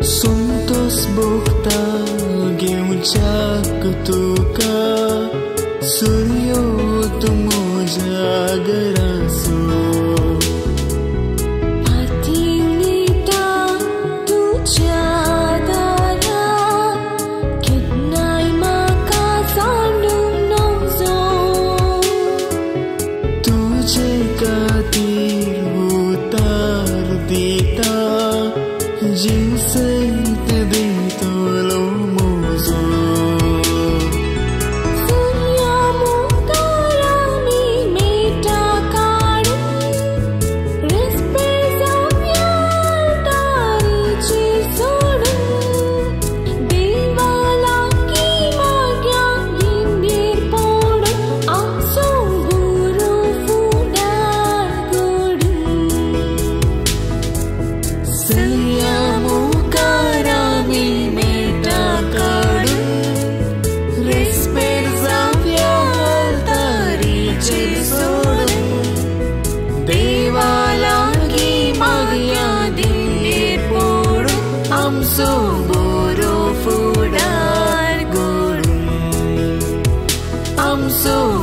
Suntos bukta घेऊच्या तुका सूर्यो तुमो जागरासो पातिनीता तुझ्या दारा कितनाय माका सांडूंक नवजो तुझे खातीर उतार दिता जीव सैत दितलो मोजो सूर्या मुखारामी मेटा काडून रेस्पे जावया तारीची सोडून देवाला की माग्या गिंडीर पडून आमचो गुरू फुडार घडून सया मुखारामी मेटा काडून रेस्पेर जावया तारीचे सोडून देवाला की मागया दिंडीर पडून आमचो बरो फुडार घडून आमचो